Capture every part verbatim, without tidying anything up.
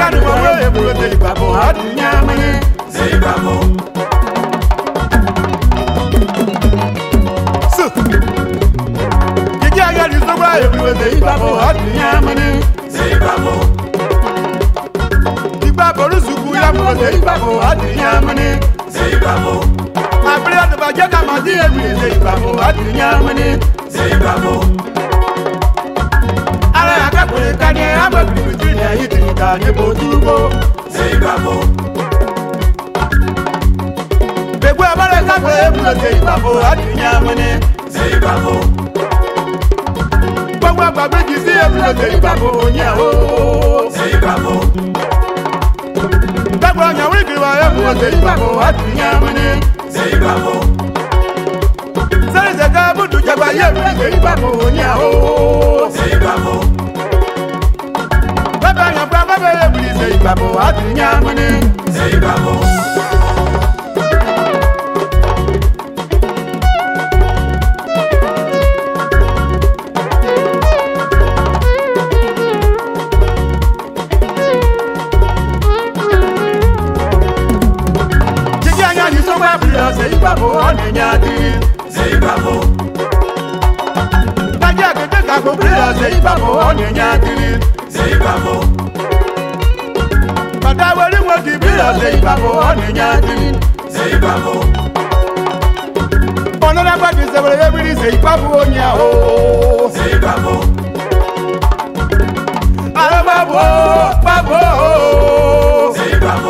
kanu mo e buru te ibabo adunya mani se ibabo su Gigi aga ni so gba e buru te ibabo adunya mani se ibabo Ibabo rusuku ya buru te ibabo adunya mani se ibabo Abri adu ba je ka ma di e buru te ibabo adunya mani se ibabo Akakure kanye amabiri Virginia yitika ni botugo Seibabo Begwe abale kakwe ebule Seibabo Adinya mene Seibabo Bagwa bagwe jisi ebule Seibabo Onyao Seibabo Bagwa nyawigirwa ebule Seibabo Adinya mene Seibabo Sarize kabudu jagwa yebule Seibabo Onyao Seibabo Baba ya baba be buli sei babo atunya mane sei babo Jiganya ni so ba buli sei babo anya ti sei babo Taja ke ka ko buli sei babo anya ti Seibabo Madawali mwati bila Seibabo Aninyati Seibabo Onona pati sebele yebili Seibabo Onyao Seibabo Ale babo, babo Seibabo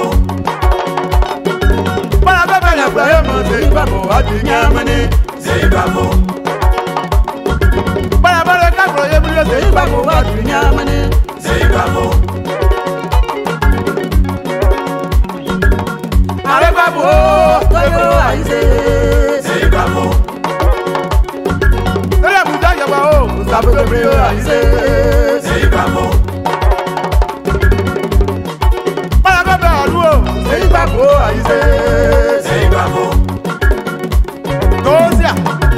Bala baba ya kwayama Seibabo Aninyamani Seibabo Bala bala kakro yebili Seibabo Aninyamani Seibabo Ale babo Toyo aize Seibabo Ele buta yaba o Sabo brio aize Seibabo Bala baba aluo Seibabo aize Seibabo Tozia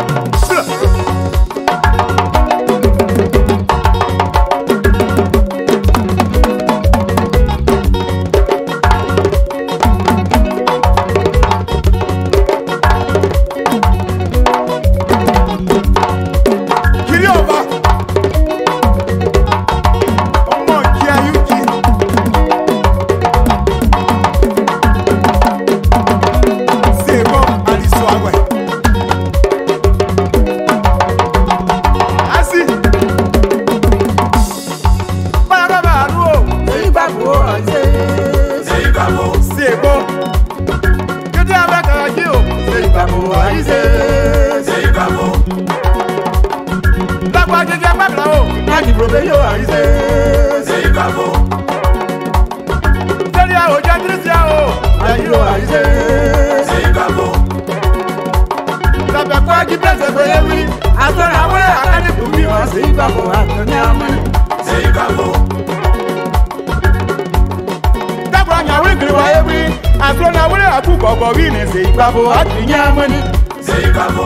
Seibabo atinya mani Seibabo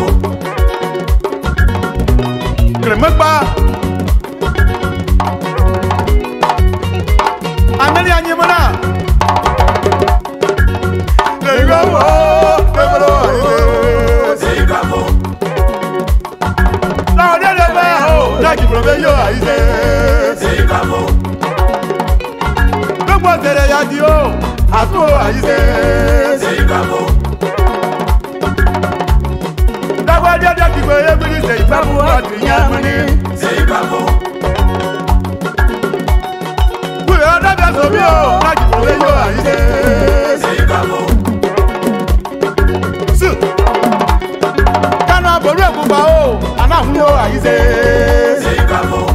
Kremekba Ameli anyimana Seibabo Seibabo Seibabo La ode de ba ho la ki probe yo aize Seibabo Gbo tere ya di o aso aize Seibabo Dia dia ki boye bili Seibabo atinya mani Seibabo Kuyo da da so bi o la ki boye yo aize Seibabo Su Kana boru ebuba o ana hu yo aize Seibabo